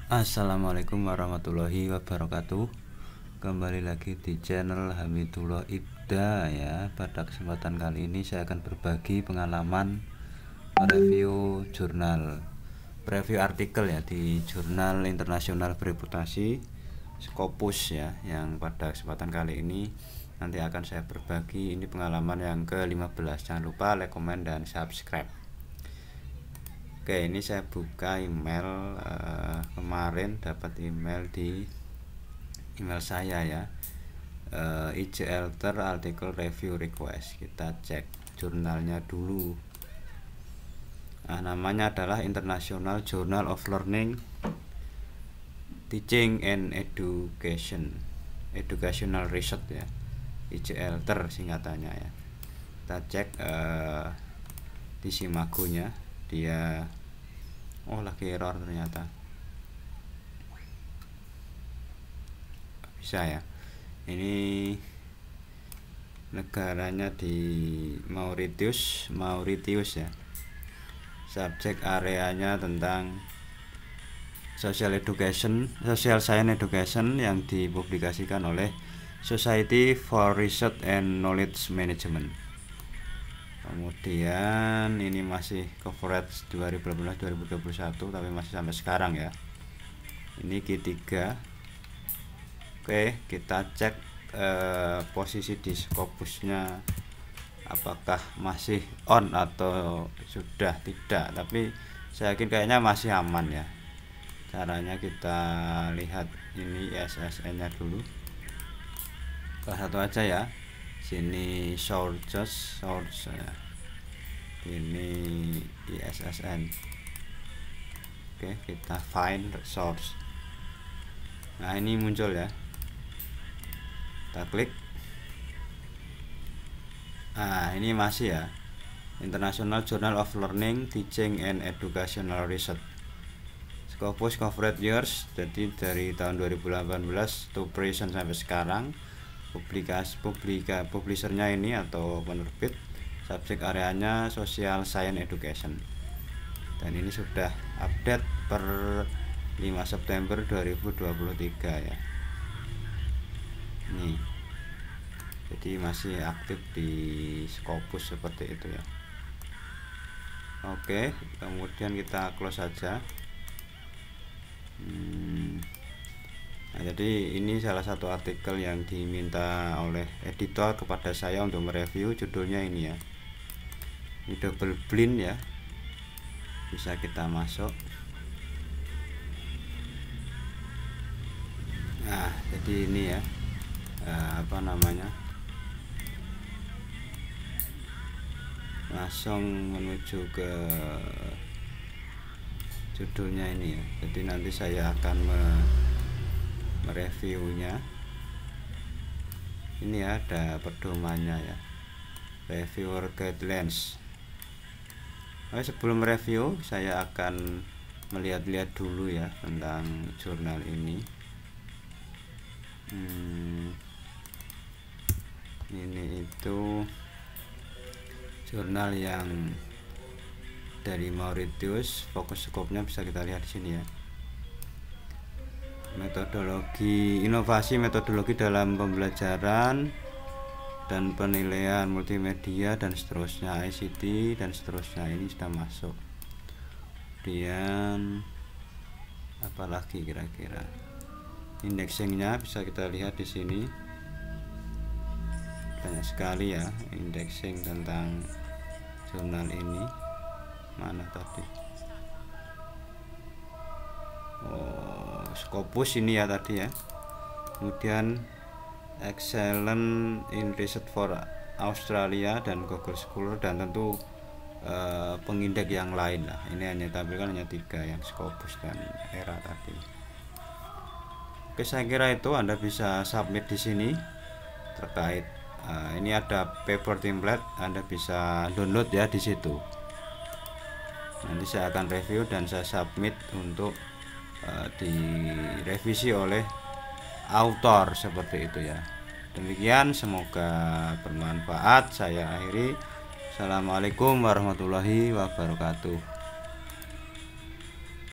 Assalamualaikum warahmatullahi wabarakatuh. Kembali lagi di channel Hamidullah Ibda ya. Pada kesempatan kali ini saya akan berbagi pengalaman review artikel ya di jurnal internasional bereputasi Scopus ya, yang pada kesempatan kali ini nanti akan saya berbagi. Ini pengalaman yang ke-15. Jangan lupa like, comment, dan subscribe. Oke, ini saya buka email kemarin, dapat email di email saya ya, IJLTER Article Review Request. Kita cek jurnalnya dulu. Namanya adalah International Journal of Learning, Teaching and Educational Research ya, IJLTER singkatannya ya. Kita cek di Simagonya. Dia lagi error ternyata. Bisa ya. Ini negaranya di Mauritius ya. Subjek areanya tentang Social Science Education yang dipublikasikan oleh Society for Research and Knowledge Management. Kemudian ini masih coverage 2018-2021, tapi masih sampai sekarang ya. Ini Q3. Oke, kita cek posisi di Scopusnya apakah masih on atau sudah tidak. Tapi saya yakin kayaknya masih aman ya. Caranya kita lihat ini ISSN nya dulu. Salah satu aja ya. Sini source ya. Ini ISSN. Oke, kita find source. Nah, ini muncul ya. Kita klik. Nah, ini masih ya, International Journal of Learning, Teaching and Educational Research. Scopus coverage years, jadi dari tahun 2018 to present sampai sekarang. Publishernya ini atau penerbit, subjek areanya Social Science Education, dan ini sudah update per 5 September 2023 ya. Nih, jadi masih aktif di Scopus seperti itu ya. Oke, kemudian kita close saja. Nah, jadi ini salah satu artikel yang diminta oleh editor kepada saya untuk mereview. Judulnya ini ya, ini double blind ya. Bisa kita masuk. Nah, jadi ini ya, langsung menuju ke judulnya ini ya. Jadi nanti saya akan mereviewnya. Ini ya, ada pedomannya ya, reviewer guidelines. Sebelum review saya akan melihat-lihat dulu ya tentang jurnal ini. Ini itu jurnal yang dari Mauritius. Fokus skopnya bisa kita lihat di sini ya. Inovasi metodologi dalam pembelajaran dan penilaian multimedia dan seterusnya, ICT dan seterusnya, ini sudah masuk. Kemudian apalagi kira-kira, indexingnya bisa kita lihat di sini. Banyak sekali ya indexing tentang jurnal ini. Mana tadi? Scopus ini ya tadi ya. Kemudian Excellent in Research for Australia dan Google Scholar, dan tentu pengindeks yang lain lah. Ini hanya tampilkan hanya 3 yang Scopus dan ERA tadi. Oke, saya kira itu. Anda bisa submit di sini terkait ini ada paper template, Anda bisa download ya di situ. Nanti saya akan review dan saya submit untuk direvisi oleh autor seperti itu ya. Demikian, semoga bermanfaat. Saya akhiri. Assalamualaikum warahmatullahi wabarakatuh.